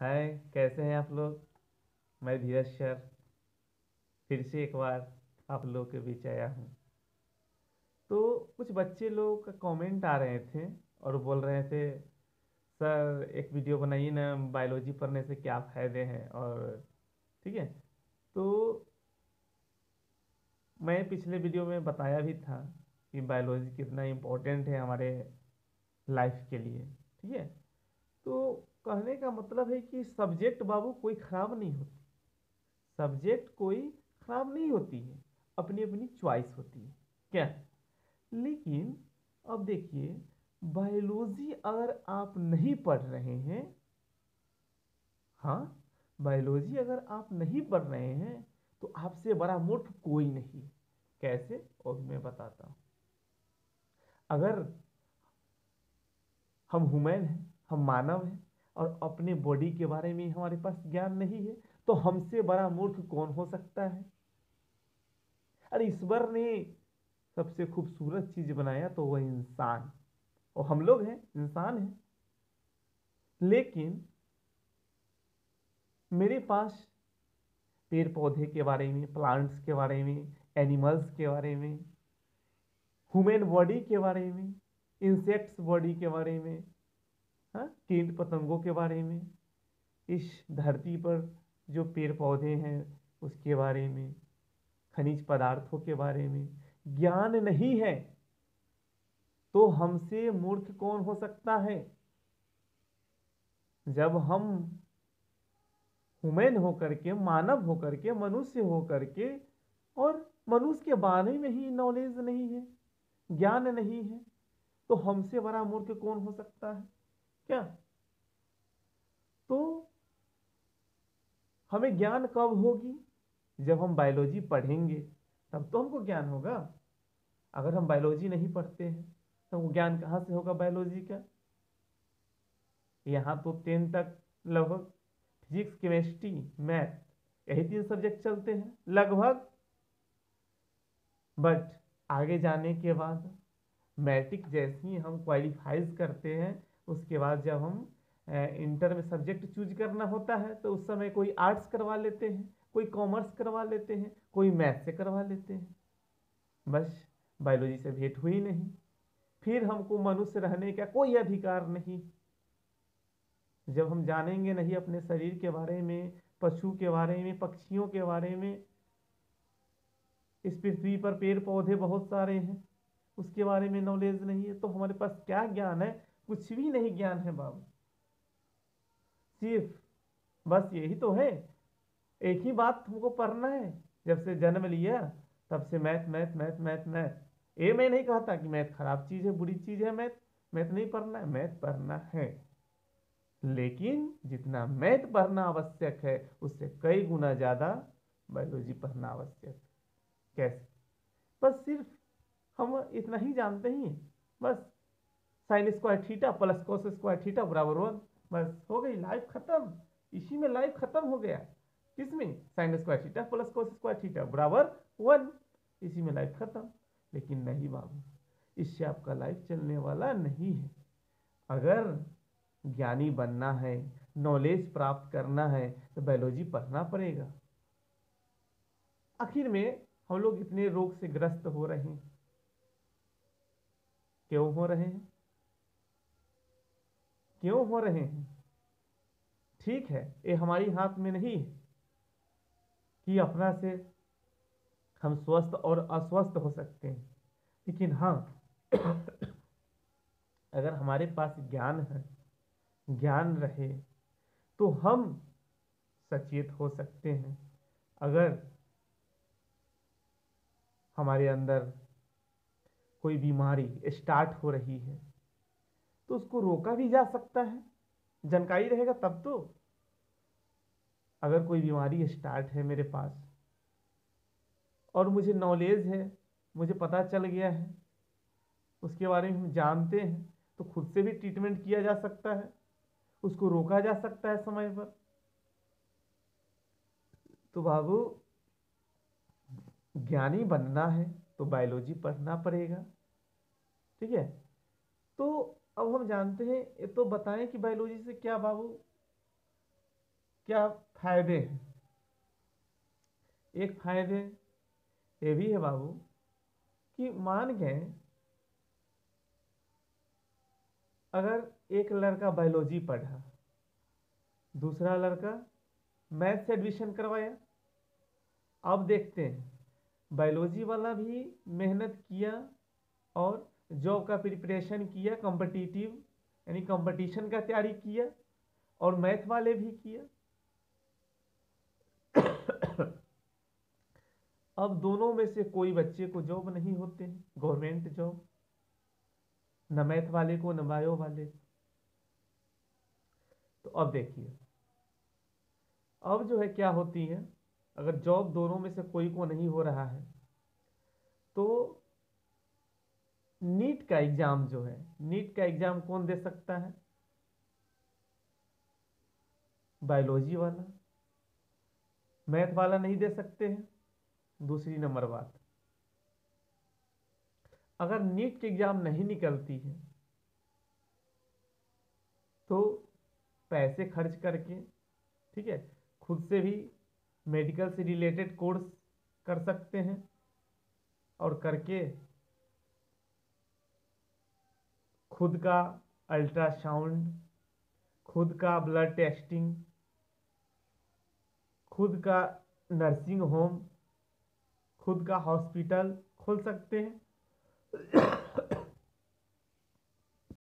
हाय, कैसे हैं आप लोग। मैं धीरज सर फिर से एक बार आप लोगों के बीच आया हूँ। तो कुछ बच्चे लोग का कमेंट आ रहे थे और बोल रहे थे, सर एक वीडियो बनाइए ना, बायोलॉजी पढ़ने से क्या फ़ायदे हैं। और ठीक है, तो मैं पिछले वीडियो में बताया भी था कि बायोलॉजी कितना इम्पोर्टेंट है हमारे लाइफ के लिए। ठीक है, तो कहने का मतलब है कि सब्जेक्ट बाबू कोई ख़राब नहीं होती। सब्जेक्ट कोई खराब नहीं होती है, अपनी अपनी चॉइस होती है क्या। लेकिन अब देखिए, बायोलॉजी अगर आप नहीं पढ़ रहे हैं, हाँ, बायोलॉजी अगर आप नहीं पढ़ रहे हैं तो आपसे बड़ा मूर्ख कोई नहीं। कैसे, और मैं बताता हूँ। अगर हम ह्यूमन हैं, हम मानव हैं, और अपने बॉडी के बारे में हमारे पास ज्ञान नहीं है, तो हमसे बड़ा मूर्ख कौन हो सकता है। अरे ईश्वर ने सबसे खूबसूरत चीज बनाया तो वह इंसान, और हम लोग हैं, इंसान हैं। लेकिन मेरे पास पेड़ पौधे के बारे में, प्लांट्स के बारे में, एनिमल्स के बारे में, ह्यूमन बॉडी के बारे में, इंसेक्ट्स बॉडी के बारे में, हाँ, कीट पतंगों के बारे में, इस धरती पर जो पेड़ पौधे हैं उसके बारे में, खनिज पदार्थों के बारे में ज्ञान नहीं है, तो हमसे मूर्ख कौन हो सकता है। जब हम ह्यूमन होकर के, मानव होकर के, मनुष्य होकर के, और मनुष्य के बारे में ही नॉलेज नहीं है, ज्ञान नहीं है, तो हमसे बड़ा मूर्ख कौन हो सकता है क्या। तो हमें ज्ञान कब होगी, जब हम बायोलॉजी पढ़ेंगे, तब तो हमको ज्ञान होगा। अगर हम बायोलॉजी नहीं पढ़ते हैं तो वो ज्ञान कहाँ से होगा बायोलॉजी का। यहाँ तो 10 तक लगभग फिजिक्स, केमिस्ट्री, मैथ, यही 3 सब्जेक्ट चलते हैं लगभग। बट आगे जाने के बाद, मैट्रिक जैसे ही हम क्वालिफाइज करते हैं, उसके बाद जब हम इंटर में सब्जेक्ट चूज करना होता है, तो उस समय कोई आर्ट्स करवा लेते हैं, कोई कॉमर्स करवा लेते हैं, कोई मैथ से करवा लेते हैं। बस बायोलॉजी से भेंट हुई नहीं, फिर हमको मनुष्य रहने का कोई अधिकार नहीं। जब हम जानेंगे नहीं अपने शरीर के बारे में, पशु के बारे में, पक्षियों के बारे में, इस पृथ्वी पर पेड़ पौधे बहुत सारे हैं, उसके बारे में नॉलेज नहीं है, तो हमारे पास क्या ज्ञान है। कुछ भी नहीं ज्ञान है बाबू। सिर्फ बस यही तो है, एक ही बात हमको पढ़ना है। जब से जन्म लिया तब से math math math math math. ये मैं नहीं कहता कि मैथ खराब चीज़ है, बुरी चीज़ है। मैथ मैथ नहीं पढ़ना है, मैथ पढ़ना है, लेकिन जितना मैथ पढ़ना आवश्यक है उससे कई गुना ज़्यादा बायोलॉजी पढ़ना आवश्यक है। कैसे, बस सिर्फ हम इतना ही जानते ही हैं। बस sine square theta plus cos square theta बराबर 1, बस हो गई लाइफ खत्म। इसी में लाइफ खत्म हो गया। किसमें, sine square theta plus cos square theta बराबर 1, इसी में लाइफ खत्म। लेकिन नहीं बाबू, इससे आपका लाइफ चलने वाला नहीं है। अगर ज्ञानी बनना है, नॉलेज प्राप्त करना है, तो बायोलॉजी पढ़ना पड़ेगा। आखिर में हम लोग इतने रोग से ग्रस्त हो रहे हैं, क्यों हो रहे हैं, क्यों हो रहे हैं। ठीक है, ये हमारी हाथ में नहीं है कि अपना से हम स्वस्थ और अस्वस्थ हो सकते हैं। लेकिन हाँ, अगर हमारे पास ज्ञान है, ज्ञान रहे, तो हम सचेत हो सकते हैं। अगर हमारे अंदर कोई बीमारी स्टार्ट हो रही है तो उसको रोका भी जा सकता है, जानकारी रहेगा तब तो। अगर कोई बीमारी स्टार्ट है मेरे पास और मुझे नॉलेज है, मुझे पता चल गया है, उसके बारे में हम जानते हैं, तो खुद से भी ट्रीटमेंट किया जा सकता है, उसको रोका जा सकता है समय पर। तो बाबू, ज्ञानी बनना है तो बायोलॉजी पढ़ना पड़ेगा। ठीक है, तो अब हम जानते हैं, ये तो बताएं कि बायोलॉजी से क्या बाबू क्या फायदे हैं? एक फायदे ये भी है बाबू कि मान गए अगर एक लड़का बायोलॉजी पढ़ा, दूसरा लड़का मैथ से एडमिशन करवाया, अब देखते हैं बायोलॉजी वाला भी मेहनत किया और जॉब का प्रिपरेशन किया, कॉम्पिटिटिव यानी कंपटीशन का तैयारी किया, और मैथ वाले भी किया। अब दोनों में से कोई बच्चे को जॉब नहीं होते हैं, गवर्नमेंट जॉब, न मैथ वाले को न बायो वाले को। तो अब देखिए, अब जो है क्या होती है, अगर जॉब दोनों में से कोई को नहीं हो रहा है तो नीट का एग्जाम जो है, नीट का एग्जाम कौन दे सकता है? बायोलॉजी वाला। मैथ वाला नहीं दे सकते हैं। दूसरी नंबर बात, अगर नीट की एग्जाम नहीं निकलती है तो पैसे खर्च करके, ठीक है, खुद से भी मेडिकल से रिलेटेड कोर्स कर सकते हैं, और करके खुद का अल्ट्रासाउंड, खुद का ब्लड टेस्टिंग, खुद का नर्सिंग होम, खुद का हॉस्पिटल खोल सकते हैं।